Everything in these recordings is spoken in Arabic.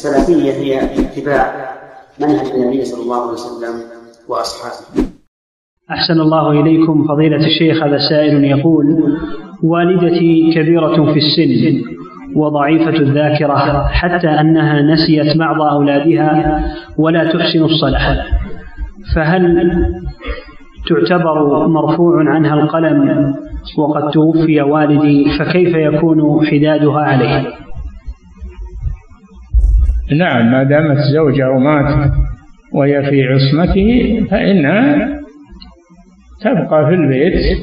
السلفية هي اتباع منهج النبي صلى الله عليه وسلم وأصحابه. أحسن الله إليكم فضيلة الشيخ. هذا سائل يقول: والدتي كبيرة في السن وضعيفة الذاكرة حتى أنها نسيت بعض أولادها ولا تحسن الصلاة، فهل تعتبر مرفوع عنها القلم وقد توفي والدي، فكيف يكون حدادها عليه؟ نعم، ما دامت زوجة مات وهي في عصمته فإنها تبقى في البيت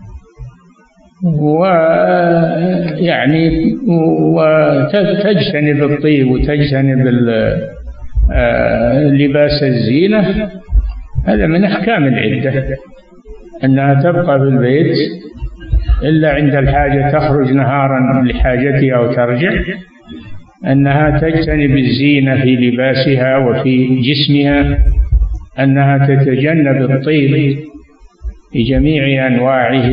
ويعني وتجتنب الطيب وتجتنب لباس الزينة. هذا من أحكام العدة، أنها تبقى في البيت إلا عند الحاجة تخرج نهارا لحاجتها وترجع، أنها تجتنب الزينة في لباسها وفي جسمها، أنها تتجنب الطيب بجميع أنواعه.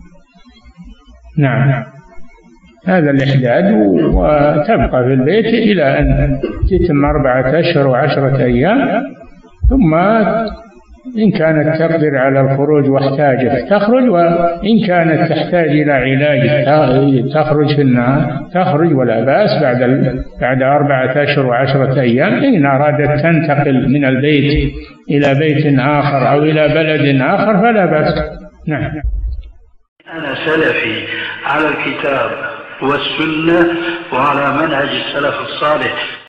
نعم، هذا الإحداد، وتبقى في البيت إلى أن تتم 4 أشهر و10 أيام، ثم إن كانت تقدر على الخروج واحتاجت تخرج، وإن كانت تحتاج إلى علاج تخرج في النهار تخرج ولا بأس بعد 4 أشهر و10 أيام. إن أرادت تنتقل من البيت إلى بيت آخر أو إلى بلد آخر فلا بأس. نعم. أنا سلفي على الكتاب والسنة وعلى منهج السلف الصالح.